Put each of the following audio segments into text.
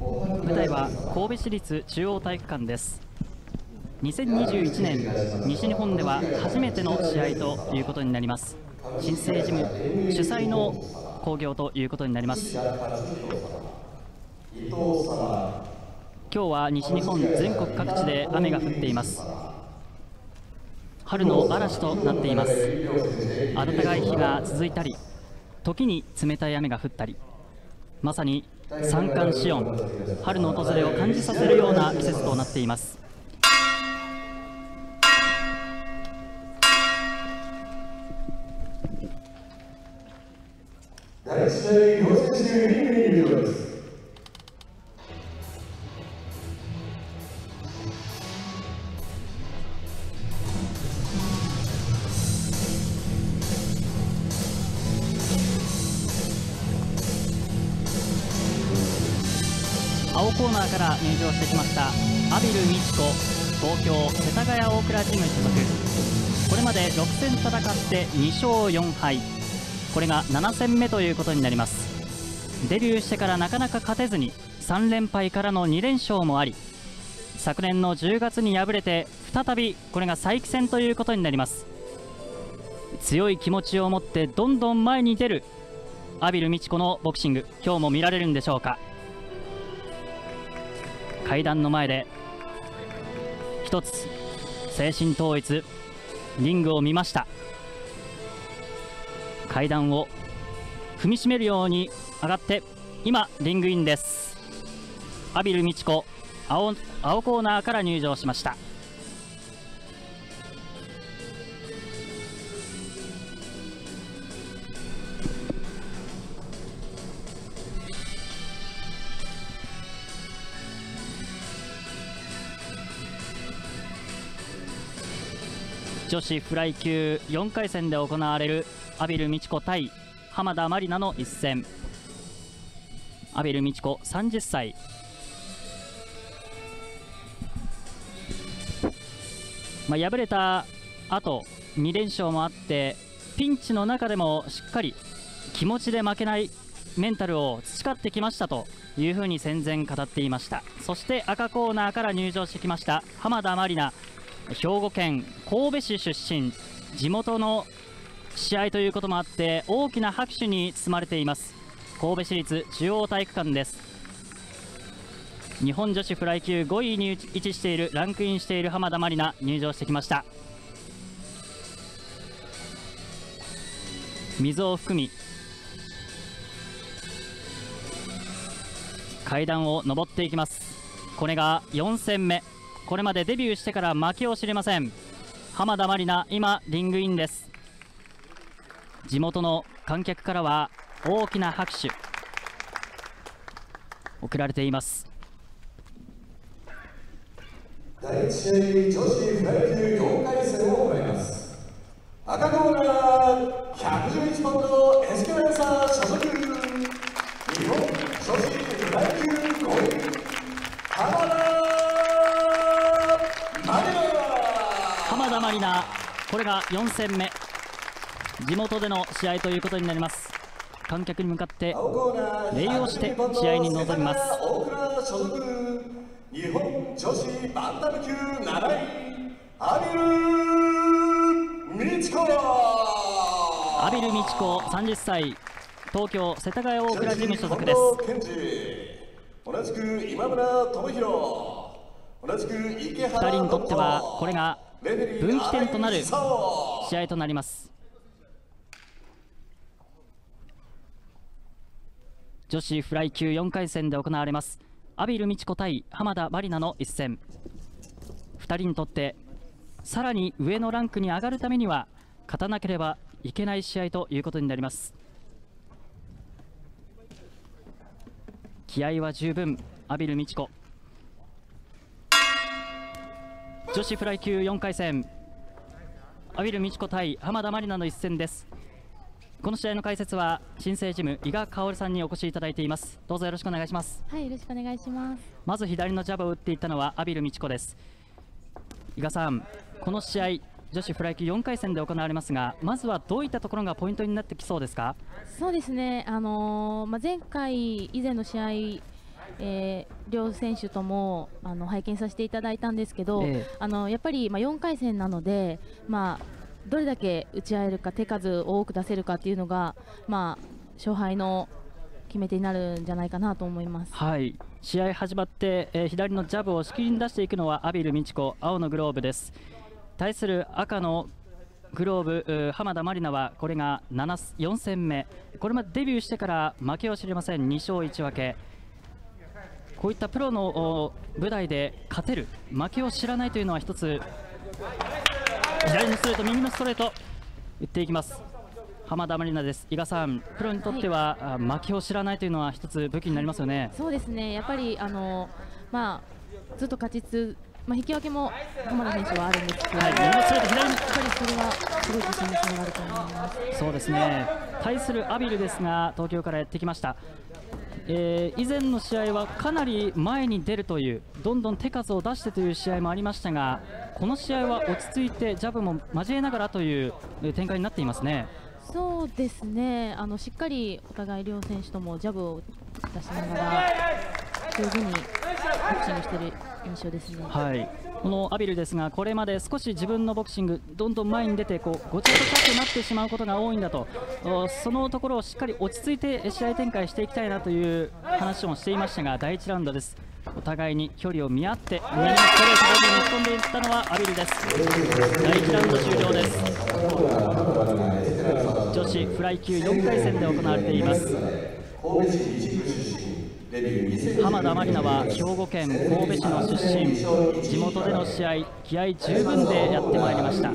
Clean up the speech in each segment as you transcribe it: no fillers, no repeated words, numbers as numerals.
舞台は神戸市立中央体育館です。2021年西日本では初めての試合ということになります。新生ジム主催の興行ということになります。今日は西日本全国各地で雨が降っています。春の嵐となっています。暖かい日が続いたり、時に冷たい雨が降ったり、まさに三寒四温、春の訪れを感じさせるような季節となっています。 第一試合、両選手リングに入場です。 青コーナーから入場してきました阿比留美智子、東京世田谷大倉ジム所属。これまで6戦戦って2勝4敗、これが7戦目ということになります。デビューしてからなかなか勝てずに3連敗からの2連勝もあり、昨年の10月に敗れて再びこれが再起戦ということになります。強い気持ちを持ってどんどん前に出る阿比留美智子のボクシング、今日も見られるんでしょうか。階段の前で一つ精神統一、リングを見ました。階段を踏みしめるように上がって今リングインです。阿比留美智子、青コーナーから入場しました。女子フライ級4回戦で行われる阿比留美智子対浜田真里奈の一戦。阿比留美智子30歳、敗れた後2連勝もあってピンチの中でもしっかり気持ちで負けないメンタルを培ってきましたというふうに戦前語っていました。そして赤コーナーから入場してきました浜田真里奈、兵庫県神戸市出身、地元の試合ということもあって大きな拍手に包まれています。神戸市立中央体育館です。日本女子フライ級5位に位置している、ランクインしている浜田真里奈入場してきました。水を含み階段を上っていきます。これが4戦目、これまでデビューしてから負けを知りません。浜田真里奈、今リングインです。地元の観客からは大きな拍手送られています。 第一試合、女子フライ級4回戦を行います。赤コーナー111ポンドエスケランサ所属、日本女子フライ級5位浜田浜田真里奈、これが4戦目、地元での試合ということになります。観客に向かって礼をして試合に臨みます。 日本女子バンタム級7位阿比留美智子、 阿比留美智子30歳、東京世田谷大倉ジム所属です。 同じく今村智弘、同じく池原 2人にとってはこれが分岐点となる試合となります。女子フライ級4回戦で行われます阿比留美智子対浜田真里奈の一戦。2人にとってさらに上のランクに上がるためには勝たなければいけない試合ということになります。気合は十分、阿比留美智子。女子フライ級4回戦、阿比留美智子対浜田真里奈の一戦です。この試合の解説は新生ジム伊賀香織さんにお越しいただいています。どうぞよろしくお願いします。 はい、よろしくお願いします。 まず左のジャブを打っていったのは阿比留美智子です。伊賀さん、この試合女子フライ級4回戦で行われますが、まずはどういったところがポイントになってきそうですか？ そうですね、前回以前の試合両選手とも拝見させていただいたんですけど、やっぱり4回戦なので、どれだけ打ち合えるか、手数を多く出せるかっていうのが、勝敗の決め手になるんじゃないかなと思います。 はい、試合始まって、左のジャブをしきりに出していくのはアビル美智子、青のグローブです。対する赤のグローブ、浜田真理奈はこれが4戦目、これまでデビューしてから負けを知りません。2勝1分け。こういったプロの舞台で勝てる、負けを知らないというのは一つ。左のストレート、右のストレート打っていきます。浜田真理奈です。伊賀さん、プロにとっては、負けを知らないというのは一つ武器になりますよね。 そうですね、やっぱりずっと勝ちつ、引き分けも浜田選手はあるんですけど、右のストレート、左にやっぱりそれはすごい自信につながると思います。 そうですね。対するアビルですが、東京からやってきました。以前の試合はかなり前に出るという、どんどん手数を出してという試合もありましたが、この試合は落ち着いてジャブも交えながらという展開になっていますね。 そうですね、しっかりお互い両選手ともジャブを出しながら上手にボクシングしている印象ですね。 はい、このアビルですが、これまで少し自分のボクシングどんどん前に出てごちゃごちゃとなってしまうことが多いんだと、そのところをしっかり落ち着いて試合展開していきたいなという話もしていましたが、第1ラウンドです。お互いに距離を見合って右のストレートボディに飛んでいったのはアビルです。第1ラウンド終了です。女子フライ級4回戦で行われています。浜田真理奈は兵庫県神戸市の出身、地元での試合、気合十分でやってまいりました。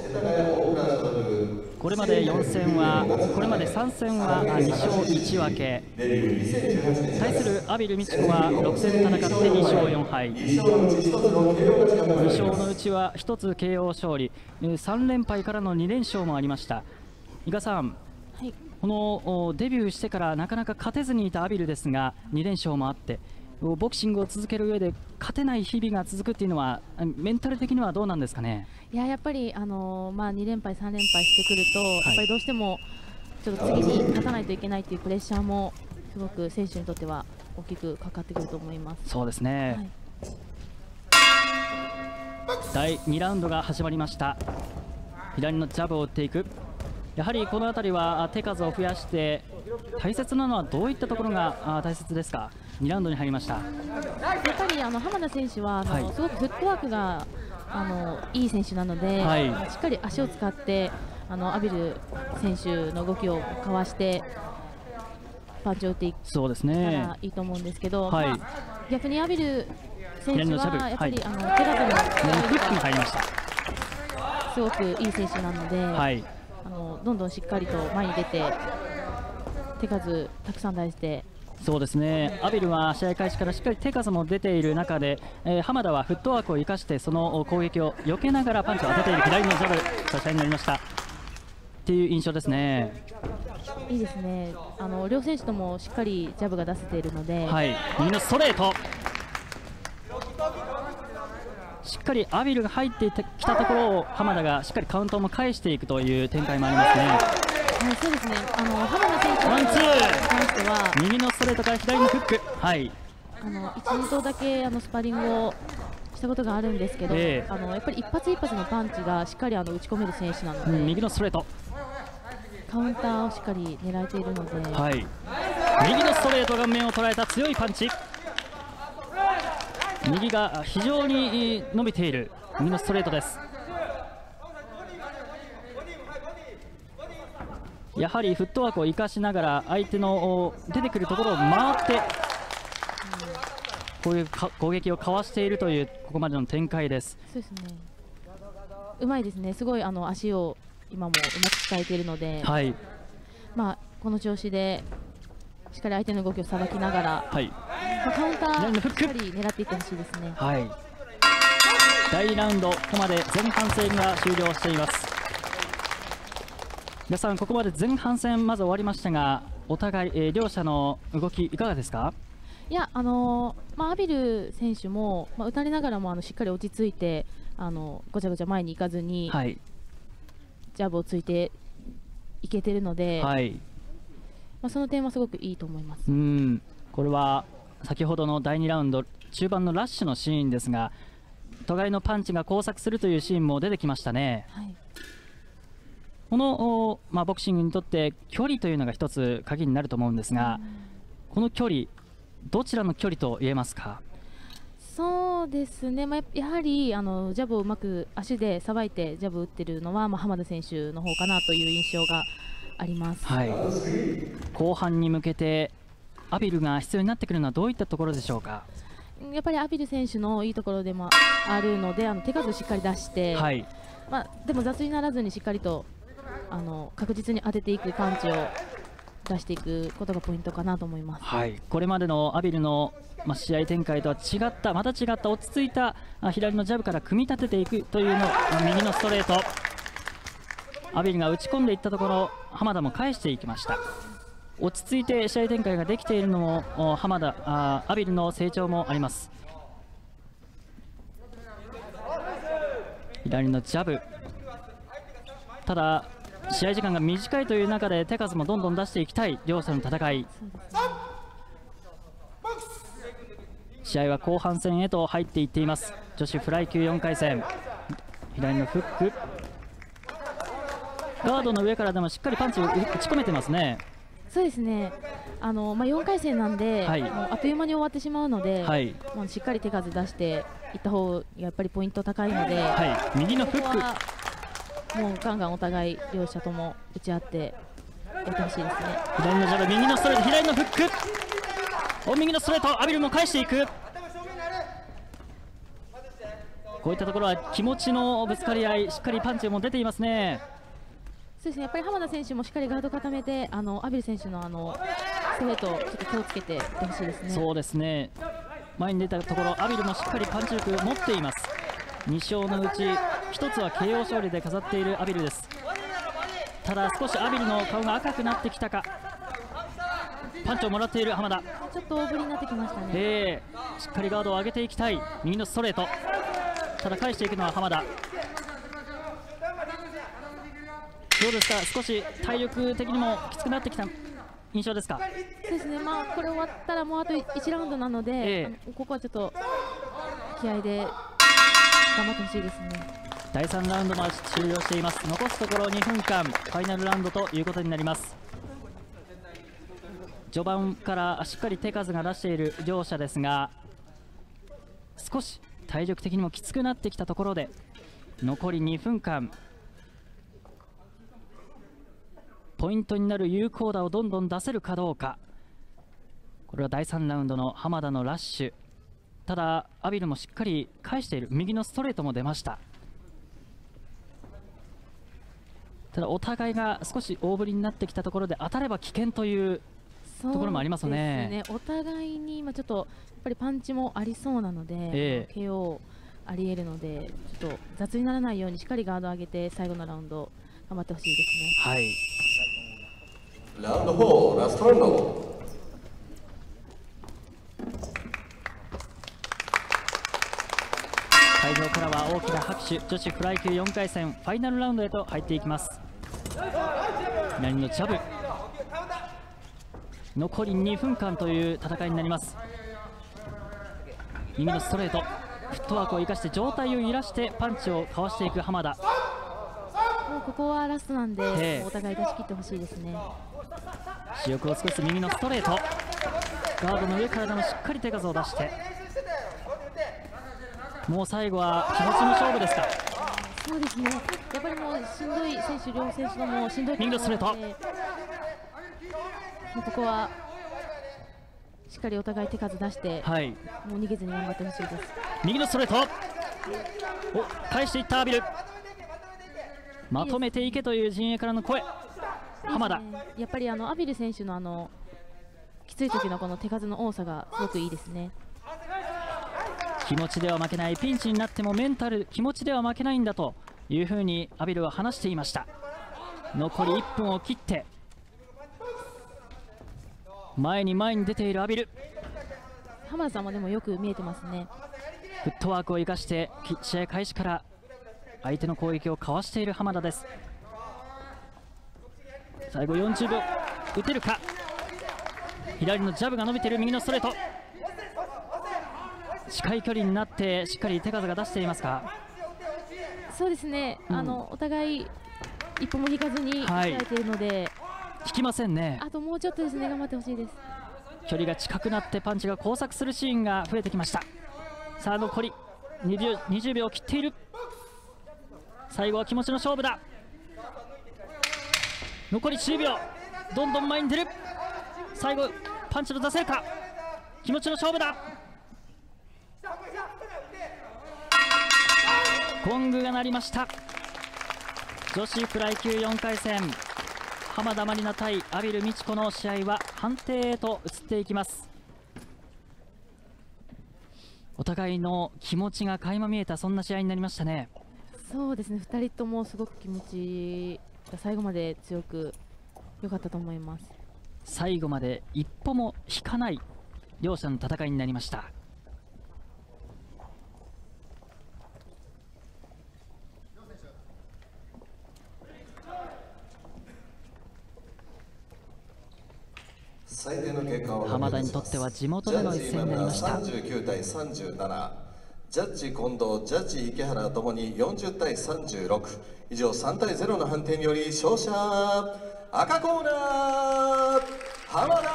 これまで4戦は、これまで3戦は2勝1分け。対するアビル美智子は6戦戦って2勝4敗。2勝のうちは1つ KO 勝利、3連敗からの2連勝もありました。伊賀さん、 はい、 このデビューしてからなかなか勝てずにいたアビルですが、2連勝もあって、ボクシングを続ける上で勝てない日々が続くっていうのは、メンタル的にはどうなんですかね。 やっぱり、2連敗、3連敗してくると、やっぱりどうしてもちょっと次に勝たないといけないというプレッシャーもすごく選手にとっては大きくかかってくると思います。 そうですね、はい、第2ラウンドが始まりました。左のジャブを打っていく。やはりこの辺りは手数を増やして、大切なのはどういったところが大切ですか。2ラウンドに入りました。やっぱり浜田選手はすごくフットワークがいい選手なので、はい、しっかり足を使ってアビル選手の動きをかわしてパンチを打っていったらいいと思うんですけど、はい、逆にアビル選手はやっぱり手数のフックも入りました。 すごくいい選手なので、はい、どんどんしっかりと前に出て手数たくさん出して。 そうですね、アビルは試合開始からしっかり手数も出ている中で、浜田はフットワークを生かしてその攻撃を避けながらパンチを当てている。左のジャブ差し合いになりましたっていう印象ですね。 いいですね、両選手ともしっかりジャブが出せているので、 はい、右のストレート、しっかりアビルが入ってきたところを浜田がしっかりカウントも返していくという展開もありますね。 そうですね、浜田選手に関しては右のストレートから左のフック、はい、 1、2投だけスパーリングをしたことがあるんですけど、やっぱり一発一発のパンチがしっかり打ち込める選手なので、 右のストレート、 カウンターをしっかり狙えているので、 はい、右のストレート顔面を捉えた強いパンチ、右が非常に伸びている右のストレートです。やはりフットワークを生かしながら相手の出てくるところを回ってこういう攻撃をかわしているというここまでの展開です。 そうですね、うまいですね、すごい足を今もうまく使えているので、はい、この調子でしっかり相手の動きをさばきながら、はい、カウンターしっかり狙っていってほしいですね。 はい、第2ラウンド、ここまで前半戦が終了しています。皆さん、ここまで前半戦まず終わりましたが、お互い、両者の動きいかがですか。 いや、アビル選手も、打たれながらもしっかり落ち着いてごちゃごちゃ前に行かずに、はい、ジャブをついていけてるので、はい、その点はすごくいいと思います。 これは先ほどの第2ラウンド中盤のラッシュのシーンですが、互いのパンチが交錯するというシーンも出てきましたね。はい、この、ボクシングにとって距離というのが一つ鍵になると思うんですが、この距離、どちらの距離と言えますか？ そうですね、やはりジャブをうまく足でさばいてジャブを打っているのは、浜田選手の方かなという印象があります。はい、 後半に向けてアビルが必要になってくるのはどういったところでしょうか？ やっぱりアビル選手のいいところでもあるので、手数しっかり出して、はい、でも雑にならずにしっかりと確実に当てていくパンチを出していくことがポイントかなと思います。はい、 これまでのアビルの試合展開とは違った、また違った落ち着いた左のジャブから組み立てていくというのを、右のストレート、アビルが打ち込んでいったところ、浜田も返していきました。落ち着いて試合展開ができているのもアビルの成長もあります。左のジャブ、ただ試合時間が短いという中で手数もどんどん出していきたい両者の戦い。試合は後半戦へと入っていっています。女子フライ級4回戦、左のフック、ガードの上からでもしっかりパンチを打ち込めてますね。 そうですね、4回戦なんで、はい、もうあっという間に終わってしまうので、はい、もうしっかり手数出していった方がやっぱりポイント高いので、 はい、右のフック、 もうガンガンお互い両者とも打ち合ってやってほしいですね。 左のジャブ、右のストレート、左のフック、右のストレート、アビルも返していく。こういったところは気持ちのぶつかり合い、しっかりパンチも出ていますね。 そうですね、やっぱり浜田選手もしっかりガード固めて、アビル選手のストレートをちょっと気をつけていってほしいですね。そうですね、 前に出たところアビルもしっかりパンチ力を持っています。2勝のうち1つは KO 勝利で飾っているアビルです。ただ少しアビルの顔が赤くなってきたか。パンチをもらっている浜田、 ちょっと大振りになってきましたね。 しっかりガードを上げていきたい。右のストレート、ただ返していくのは浜田。どうですか、少し体力的にもきつくなってきた印象ですか？ そうですね、これ終わったらもうあと1ラウンドなので、ここはちょっと気合で頑張ってほしいですね。 第3ラウンドまで終了しています。残すところ2分間、ファイナルラウンドということになります。序盤からしっかり手数が出している両者ですが、少し体力的にもきつくなってきたところで残り2分間、ポイントになる有効打をどんどん出せるかどうか。これは第3ラウンドの浜田のラッシュ、ただアビルもしっかり返している。右のストレートも出ました。ただお互いが少し大振りになってきたところで当たれば危険というところもありますね。 お互いに今ちょっとやっぱりパンチもありそうなので、KO ありえるので、ちょっと雑にならないようにしっかりガードを上げて最後のラウンド頑張ってほしいですね。はい、 ラウンド4、ラストラウンド。 会場からは大きな拍手。女子フライ級4回戦ファイナルラウンドへと入っていきます。左のジャブ、残り2分間という戦いになります。右のストレート、フットワークを生かして上体を揺らしてパンチをかわしていく浜田。 もうここはラストなんで、お互い出し切ってほしいですね。 視力を尽くす右のストレート、ガードの上からでもしっかり手数を出して、もう最後は気持ちの勝負ですか？ そうですね、やっぱりもうしんどい選手、両選手ともしんどいと思うので、右のストレート、ここはしっかりお互い手数出して、はい、もう逃げずに頑張ってほしいです。 右のストレート、返していったアビル、まとめていけという陣営からの声。浜田、 やっぱりアビル選手のきつい時のこの手数の多さがすごくいいですね。 気持ちでは負けない、ピンチになってもメンタル、気持ちでは負けないんだというふうにアビルは話していました。残り1分を切って前に出ているアビル。 浜田さんもでもよく見えてますね。 フットワークを生かして試合開始から相手の攻撃をかわしている浜田です。最後40秒打てるか。左のジャブが伸びている、右のストレート、 近い距離になってしっかり手数が出していますか。 そうですね、お互い一歩も引かずに控えているので、 引きませんね。 あともうちょっとですね、頑張ってほしいです。 距離が近くなってパンチが交錯するシーンが増えてきました。さあ残り20秒を切っている。最後は気持ちの勝負だ。残り10秒、どんどん前に出る。最後パンチの出せるか。気持ちの勝負だ。ゴングが鳴りました。女子フライ級4回戦、浜田真里奈対阿比留美智子の試合は判定へと移っていきます。お互いの気持ちが垣間見えた、そんな試合になりましたね。 そうですね、2人ともすごく気持ちが最後まで強く良かったと思います。 最後まで一歩も引かない両者の戦いになりました。浜田にとっては地元での一戦になりました。 39対37、ジャッジ近藤、ジャッジ池原ともに40対36、以上3対0の判定により勝者赤コーナー浜田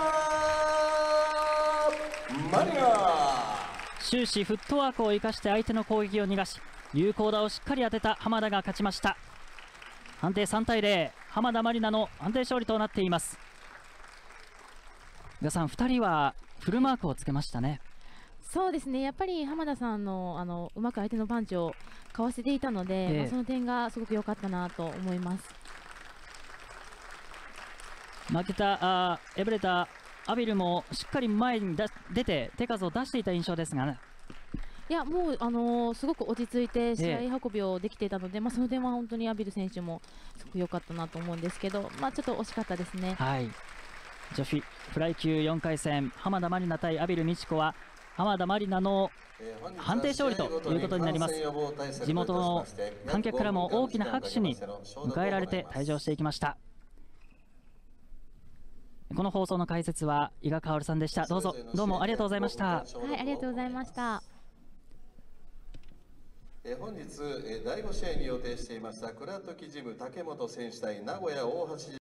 真里奈。 終始フットワークを生かして相手の攻撃を逃がし、有効打をしっかり当てた浜田が勝ちました。判定3対0、浜田真里奈の判定勝利となっています。皆さん2人はフルマークをつけましたね。 そうですね、やっぱり浜田さんのうまく相手のパンチをかわせていたので、その点がすごく良かったなと思います。 負けた敗れた阿比留もしっかり前に出て手数を出していた印象ですがね。 いや、もうすごく落ち着いて試合運びをできていたので、その点は本当に阿比留選手もすごく良かったなと思うんですけど、ちょっと惜しかったですね。 はい、女子フライ級4回戦、浜田真里奈対阿比留美智子は浜田真里奈の判定勝利ということになります。地元の観客からも大きな拍手に迎えられて退場していきました。この放送の解説は伊賀薫さんでした。どうもありがとうございました。 はい、ありがとうございました。 本日第5試合に予定していましたクラッドキジム竹本選手対名古屋大橋